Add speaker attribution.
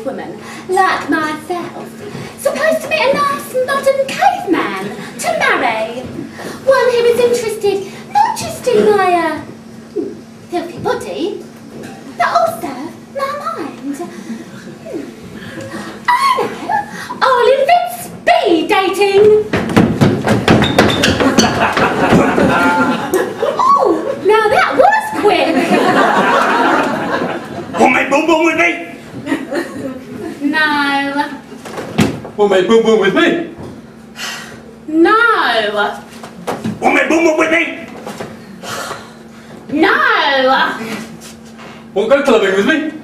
Speaker 1: cavewoman, like myself, supposed to meet a nice modern caveman to marry. One who is interested not just in my filthy body, but also my mind. I know, I'll invent speed dating. Oh, now that was quick.
Speaker 2: Want make boom boom with me?
Speaker 1: No.
Speaker 2: Want make boom boom with me?
Speaker 1: No.
Speaker 2: Want make boom boom with me?
Speaker 1: No.
Speaker 2: Want go clubbing with me?